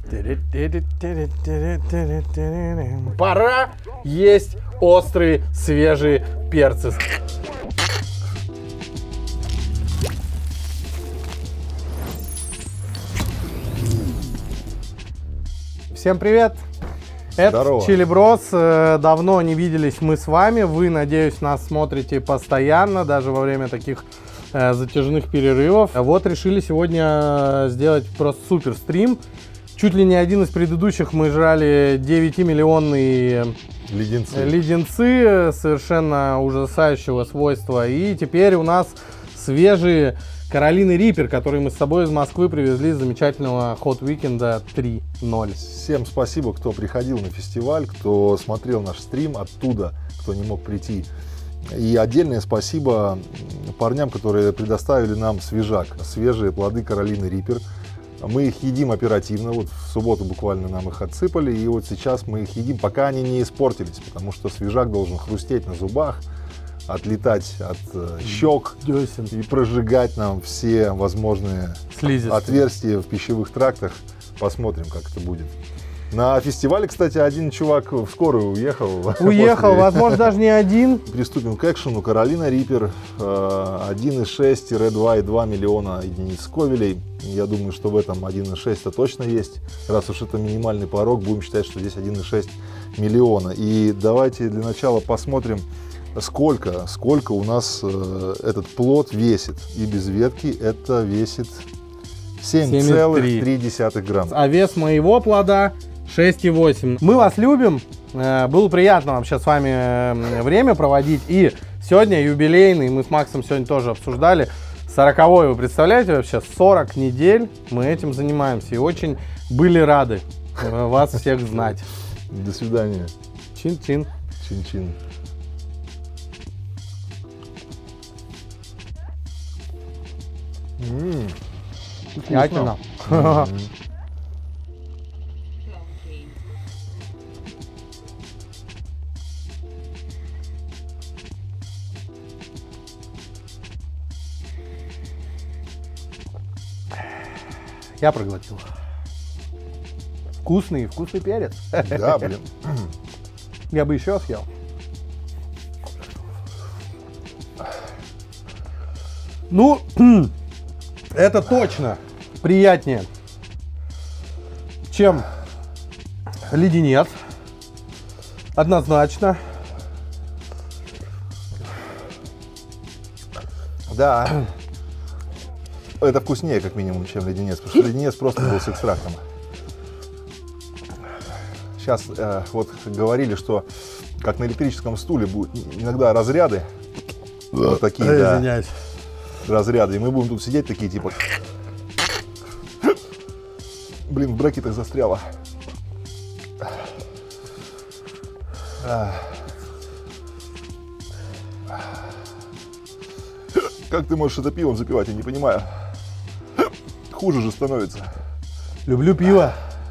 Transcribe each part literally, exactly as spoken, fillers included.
Пора есть острые свежие перцы. Всем привет! Это Чили Брос. Давно не виделись мы с вами. Вы, надеюсь, нас смотрите постоянно, даже во время таких затяжных перерывов. Вот решили сегодня сделать просто супер стрим. Чуть ли не один из предыдущих мы жрали девятимиллионные леденцы. леденцы совершенно ужасающего свойства. И теперь у нас свежие Каролины Риппер, которые мы с собой из Москвы привезли из замечательного Hot Weekend три ноль. Всем спасибо, кто приходил на фестиваль, кто смотрел наш стрим оттуда, кто не мог прийти. И отдельное спасибо парням, которые предоставили нам свежак, свежие плоды Каролины Риппер. Мы их едим оперативно, вот в субботу буквально нам их отсыпали, и вот сейчас мы их едим, пока они не испортились, потому что свежак должен хрустеть на зубах, отлетать от э, щек Десен. И прожигать нам все возможные Слизистые. Отверстия в пищевых трактах. Посмотрим, как это будет. На фестивале, кстати, один чувак в скорую уехал. Уехал, после... возможно, даже не один. Приступим к экшену. Каролина Риппер, один и шесть - два и два миллиона единиц сковелей. Я думаю, что в этом один и шесть точно есть. Раз уж это минимальный порог, будем считать, что здесь один и шесть миллиона. И давайте для начала посмотрим, сколько, сколько у нас э, этот плод весит. И без ветки это весит семь целых три десятых грамма. А вес моего плода шесть и восемь. Мы вас любим. Было приятно вообще с вами время проводить. И сегодня юбилейный, мы с Максом сегодня тоже обсуждали, сороковой, вы представляете вообще, сорок недель мы этим занимаемся. И очень были рады вас всех знать. До свидания. Чин-чин. Чин-чин. Ммм. Вкусно. Я проглотил. Вкусный, вкусный перец. Да, блин. Я бы еще съел. Ну, это точно приятнее, чем леденец. Однозначно. Да. Это вкуснее, как минимум, чем леденец, потому что леденец просто был с экстрактом. Сейчас э, вот говорили, что как на электрическом стуле будут иногда разряды. Вот такие, да. Извиняюсь. Разряды. И мы будем тут сидеть такие, типа... Блин, в брекетах застряло. Как ты можешь это пивом запивать, я не понимаю. Хуже же становится. Люблю пиво.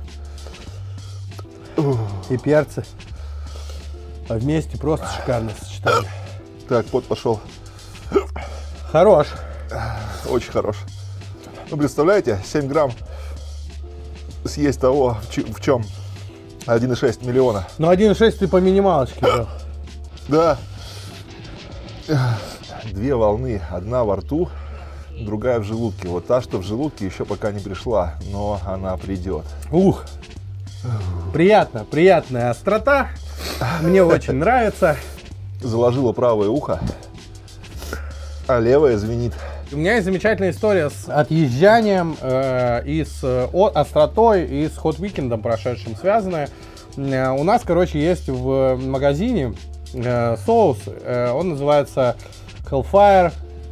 И перцы. А вместе просто шикарное сочетание. Так, пот пошел. Хорош. Очень хорош. Ну, представляете, семь грамм съесть того, в чем один и шесть миллиона. Ну, один и шесть ты по минималочке взял. Да. Две волны. Одна во рту, другая в желудке. Вот та, что в желудке, еще пока не пришла, но она придет. Ух. Приятно, приятная острота. Мне очень нравится. Заложила правое ухо, а левое звенит. У меня есть замечательная история с отъезжанием э, и с о, остротой, и с Hot Weekend прошедшим связанная. Э, у нас, короче, есть в магазине э, соус, э, он называется Hellfire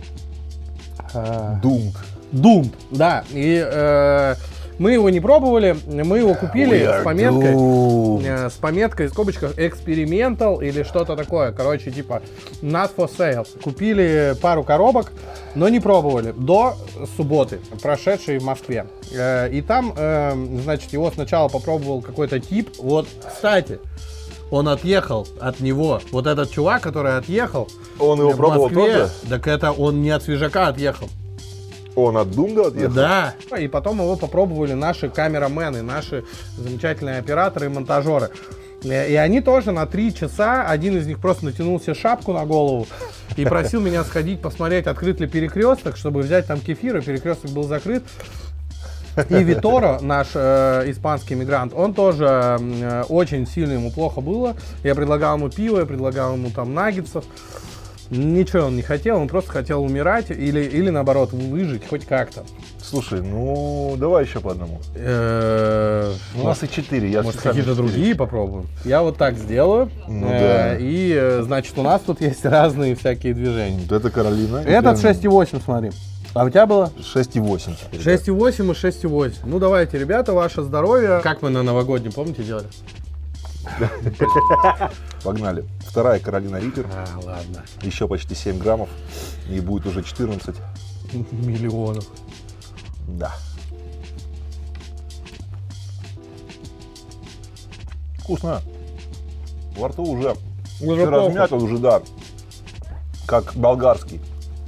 э, Doomed. Doomed, да. И э, мы его не пробовали, мы его купили с пометкой, э, с пометкой, в скобочках, Experimental или что-то такое. Короче, типа, not for sale. Купили пару коробок, но не пробовали до субботы, прошедшей в Москве. Э, и там, э, значит, его сначала попробовал какой-то тип. Вот, кстати, он отъехал от него. Вот этот чувак, который отъехал. Он его в пробовал Москве, тоже? Так это он не от свежака отъехал. Он от Дунга отъехал? Да. И потом его попробовали наши камерамены, наши замечательные операторы и монтажеры. И они тоже на три часа, один из них просто натянул себе шапку на голову и просил меня сходить посмотреть, открыт ли перекресток, чтобы взять там кефир, и перекресток был закрыт. И Виторо, наш э, испанский мигрант, он тоже э, очень сильно, ему плохо было. Я предлагал ему пиво, я предлагал ему там наггетсов. Ничего он не хотел, он просто хотел умирать или, или наоборот выжить хоть как-то. Слушай, ну давай еще по одному. Э, У нас и четыре. Я может, какие-то другие попробуем? Я вот так сделаю. Ну, э, да. И, э, значит, у нас тут есть разные всякие движения. Вот это Каролина. Этот шесть и восемь, смотри. А у тебя было? шесть и восемь. шесть и восемь и шесть и восемь. Ну, давайте, ребята, ваше здоровье. Как мы на новогоднем, помните, делали? Погнали. Вторая Каролина Риппер. А, ладно. Еще почти семь граммов. И будет уже четырнадцать. Миллионов. Да. Вкусно. Во рту уже, Уже размят, он уже, да, как болгарский.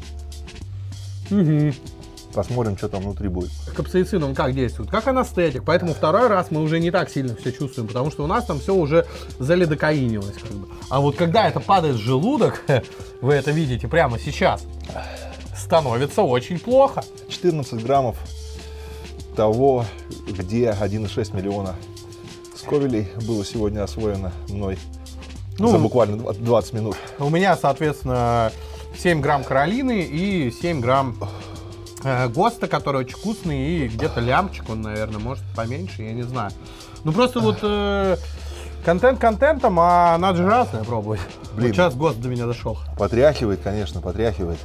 Угу. Посмотрим, что там внутри будет. Капсаицин, он как действует? Как анестетик. Поэтому второй раз мы уже не так сильно все чувствуем, потому что у нас там все уже залидокаинилось. Как бы. А вот когда это падает в желудок, вы это видите прямо сейчас, становится очень плохо. четырнадцать граммов того, где один и шесть миллиона сковелей было сегодня освоено мной ну, за буквально двадцать минут. У меня, соответственно, семь грамм Каролины и семь грамм э, ГОСТа, который очень вкусный, и где-то лямчик он, наверное, может поменьше, я не знаю. Ну просто вот э, контент контентом, а надо же разное пробовать. Блин. Вот сейчас ГОСТ до меня дошел. Потряхивает, конечно, потряхивает.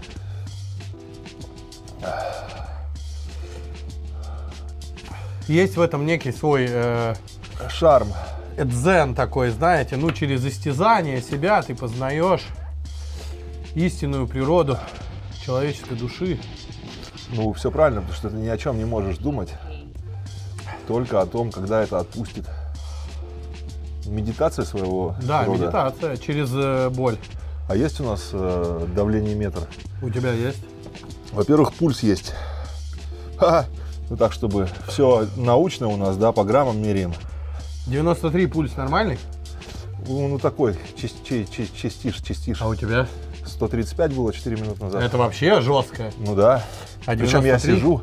Есть в этом некий свой э, шарм. дзен такой, знаете, ну через истязание себя ты познаешь истинную природу человеческой души. Ну, все правильно, потому что ты ни о чем не можешь думать, только о том, когда это отпустит. Медитация своего Да, рода. медитация через э, боль. А есть у нас э, давление метр? У тебя есть? Во-первых, пульс есть. Ха-ха. Ну так, чтобы все научно у нас, да, по граммам меряем. девяносто три пульс нормальный? Ну, ну такой, частиш, частиш. А у тебя? сто тридцать пять было четыре минуты назад. Это вообще жестко. Ну да. А причем я сижу.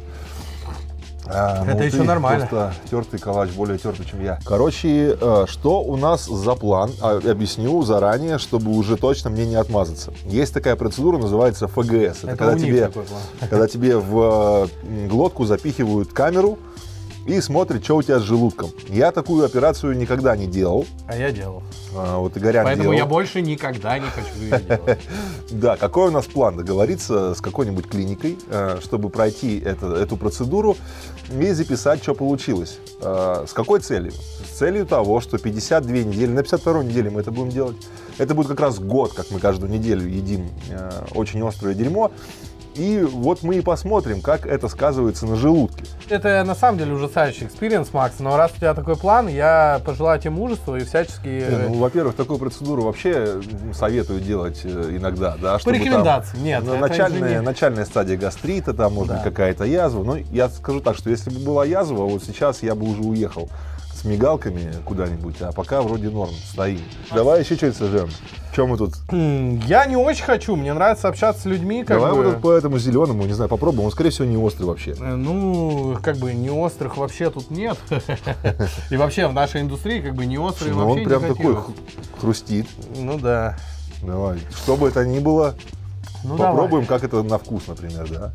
А, это ну, еще нормально. Просто тертый калач, более тертый, чем я. Короче, что у нас за план? Объясню заранее, чтобы уже точно мне не отмазаться. Есть такая процедура, называется эф гэ эс. Это, это когда, тебе, такой план. когда тебе в глотку запихивают камеру и смотрят, что у тебя с желудком. Я такую операцию никогда не делал. А я делал. А, вот Игорян Поэтому делал. я больше никогда не хочу ее делать. Да, какой у нас план? Договориться с какой-нибудь клиникой, чтобы пройти это, эту процедуру и записать, что получилось. С какой целью? С целью того, что пятьдесят две недели, на пятьдесят второй неделе мы это будем делать. Это будет как раз год, как мы каждую неделю едим очень острое дерьмо. И вот мы и посмотрим, как это сказывается на желудке. Это на самом деле ужасающий экспириенс, Макс, но раз у тебя такой план, я пожелаю тебе мужества и всячески... Не, ну, во-первых, такую процедуру вообще советую делать иногда. Да, по рекомендации, там, нет. Начальная, не... начальная стадия гастрита, там может быть да. какая-то язва. Но я скажу так, что если бы была язва, вот сейчас я бы уже уехал с мигалками куда-нибудь, а пока вроде норм, стоим. Давай еще что-нибудь сожжем. Чем мы тут? Я не очень хочу, мне нравится общаться с людьми. Как Давай бы... вот по этому зеленому, не знаю, попробуем. Он, скорее всего, не острый вообще. Ну, как бы не острых вообще тут нет. И вообще в нашей индустрии как бы не острые вообще не он прям такой хрустит. Ну да. Давай. Что бы это ни было, попробуем, как это на вкус, например, да?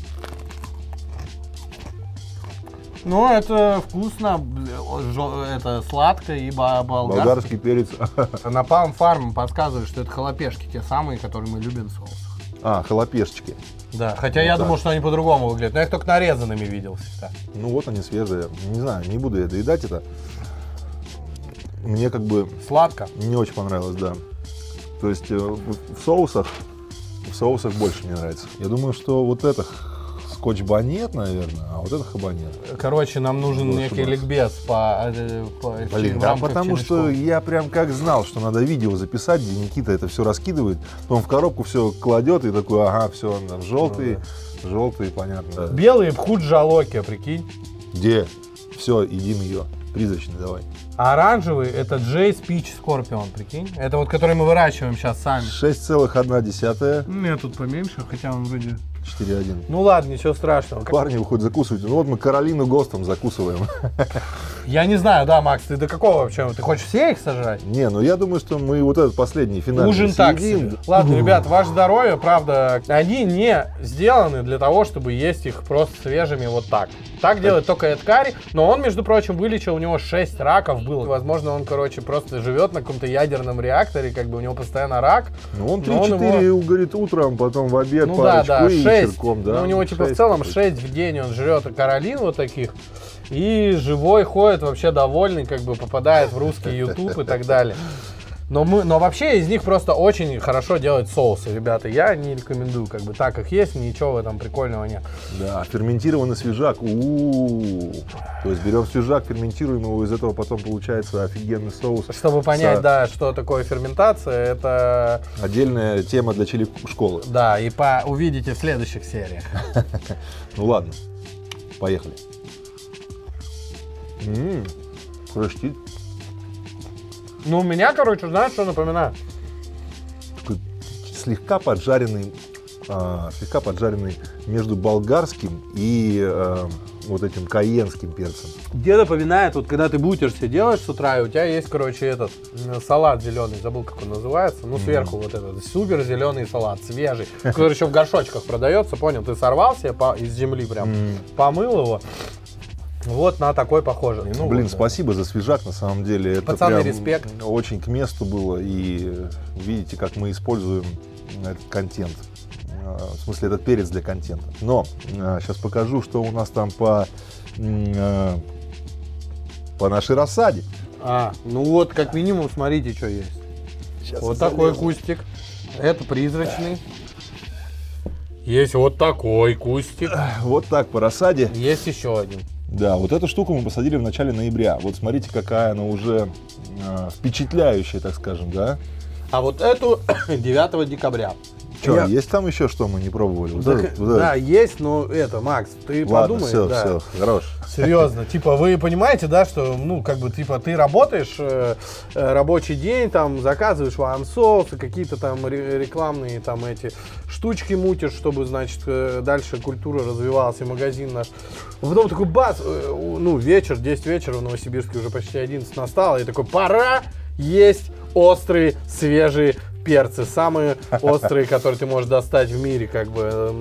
Ну, это вкусно, это сладко и болгарский. Болгарский перец. На Palm Farm подсказывают, что это халапешки, те самые, которые мы любим в соусах. А, халапешечки. Да, хотя вот я так. думал, что они по-другому выглядят, но я их только нарезанными видел всегда. Ну вот они свежие. Не знаю, не буду я доедать это. Мне как бы... Сладко. Не очень понравилось, да. То есть в соусах, в соусах больше мне нравится. Я думаю, что вот это... Скотч-банет, наверное, а вот это хабанет. Короче, нам нужен больше некий больше. ликбез по, по Блин, да, потому что я прям как знал, что надо видео записать, где Никита это все раскидывает, потом в коробку все кладет и такой, ага, все, он там желтый, ну, Желтые, понятно. Да. Белые Бхуджа-Локия, прикинь. Где? Все, едим ее. Призрачный давай. А оранжевый это Джейс Пич Скорпион, прикинь. Это вот который мы выращиваем сейчас сами. шесть целых одна десятая. У меня тут поменьше, хотя он вроде... четыре один. Ну ладно, ничего страшного. Парни выходят закусывать. Ну вот мы Каролину ГОСТом закусываем. Я не знаю, да, Макс, ты до какого вообще? Ты хочешь все их сожрать? Не, ну я думаю, что мы вот этот последний финальный Ужин так себе. Ладно, ребят, ваше здоровье, правда, они не сделаны для того, чтобы есть их просто свежими вот так. Так делает только Эд Карри, но он, между прочим, вылечил, у него шесть раков было. Возможно, он, короче, просто живет на каком-то ядерном реакторе, как бы у него постоянно рак. Ну он три-четыре, его... говорит, утром, потом в обед, ну, парочку да, да, и шесть. вечерком, да. Ну, у него, типа, в целом шесть в день он жрет Каролин вот таких. И живой ходит, вообще довольный, как бы попадает в русский YouTube и так далее. Но, мы, но вообще из них просто очень хорошо делать соусы, ребята. Я не рекомендую, как бы так их есть, ничего в этом прикольного нет. Да, ферментированный свежак. У-у-у. То есть берем свежак, ферментируем его, из этого потом получается офигенный соус. Чтобы понять, Со... да, что такое ферментация, это... Отдельная тема для чили-школы. Да, и по... увидите в следующих сериях. Ну ладно, поехали. Ммм, хрустит. Ну, у меня, короче, знаешь, что напоминает? Такой слегка поджаренный, а, слегка поджаренный между болгарским и а, вот этим кайенским перцем. Где напоминает, вот когда ты бутер себе делаешь с утра, и у тебя есть, короче, этот салат зеленый, забыл, как он называется, ну, сверху mm-hmm. вот этот супер зеленый салат, свежий, который еще в горшочках продается, понял? Ты сорвал себе по, из земли прям, mm-hmm. помыл его. Вот на такой похожий. Ну, Блин, вот, спасибо да. за свежак, на самом деле. Это пацаны, прям респект. Очень к месту было. И видите, как мы используем этот контент. В смысле, этот перец для контента. Но сейчас покажу, что у нас там по, по нашей рассаде. А, ну вот, как минимум, смотрите, что есть. Сейчас вот такой кустик. Это призрачный. Есть вот такой кустик. Вот так по рассаде. Есть еще один. Да, вот эту штуку мы посадили в начале ноября. Вот смотрите, какая она уже э, впечатляющая, так скажем, да? А вот эту девятого декабря. Что, Я... есть там еще что мы не пробовали? Вот да, этот, вот да этот. есть, но это, Макс, ты Ладно, подумай. все, да. все, хорош. Серьезно, типа, вы понимаете, да, что, ну, как бы, типа, ты работаешь э, рабочий день, там, заказываешь вам соусы, какие-то там рекламные, там, эти штучки мутишь, чтобы, значит, дальше культура развивалась и магазин наш. Потом такой бац, э, ну, вечер, десять вечера в Новосибирске уже почти одиннадцать настало, и такой, пора есть острые, свежие перцы, самые острые, которые ты можешь достать в мире, как бы.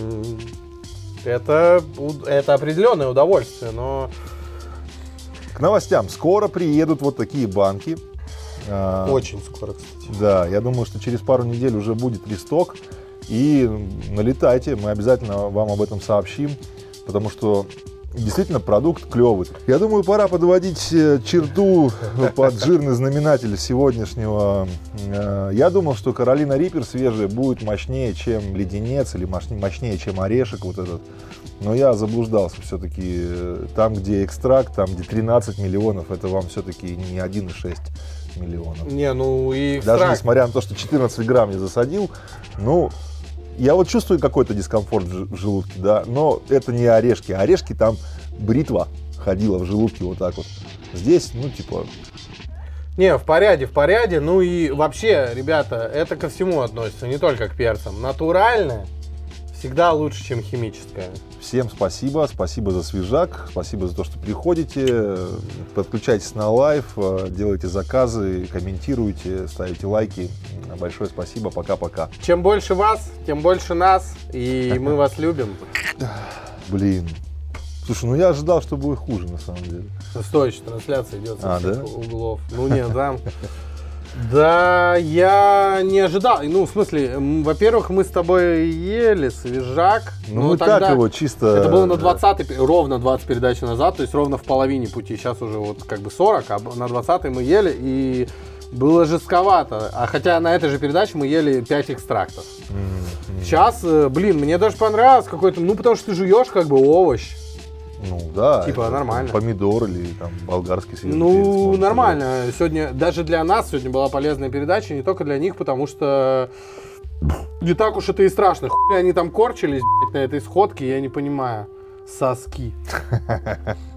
Это, это определенное удовольствие, но... К новостям. Скоро приедут вот такие банки. Очень скоро, кстати. Да, я думаю, что через пару недель уже будет ресток. И налетайте, мы обязательно вам об этом сообщим, потому что действительно продукт клевый. Я думаю, пора подводить черту под жирный знаменатель сегодняшнего. Я думал, что Каролина Риппер свежая будет мощнее, чем леденец, или мощнее, чем орешек вот этот. Но я заблуждался все-таки. Там, где экстракт, там, где тринадцать миллионов, это вам все-таки не один и шесть миллионов. Не, ну и экстракт. Даже несмотря на то, что четырнадцать грамм я засадил, ну... Я вот чувствую какой-то дискомфорт в желудке, да, но это не орешки. Орешки там бритва ходила в желудке вот так вот. Здесь, ну, типа... Не, в порядке, в порядке. Ну и вообще, ребята, это ко всему относится, не только к перцам. Натуральное всегда лучше, чем химическое. Всем спасибо, спасибо за свежак, спасибо за то, что приходите, подключайтесь на лайв, делайте заказы, комментируйте, ставите лайки. Большое спасибо, пока-пока. Чем больше вас, тем больше нас, и мы вас любим. Блин. Слушай, ну я ожидал, что будет хуже, на самом деле. Стой, еще трансляция идет со а, всех да? углов. Ну нет, там... Да, я не ожидал. Ну, в смысле, во-первых, мы с тобой ели свежак. Ну, мы так его чисто... Это было на двадцатой, ровно двадцать передач назад, то есть ровно в половине пути. Сейчас уже вот как бы сорок, а на двадцатой мы ели, и было жестковато. А хотя на этой же передаче мы ели пять экстрактов. Mm-hmm. Сейчас, блин, мне даже понравилось какой-то, ну, потому что ты жуешь как бы овощ. Ну да, типа нормально. Помидор или там болгарский свежий Ну перец, нормально. Сказать. Сегодня даже для нас сегодня была полезная передача, не только для них, потому что Не так уж это и страшно. Хуй они там корчились, блядь, на этой сходке, я не понимаю. Соски.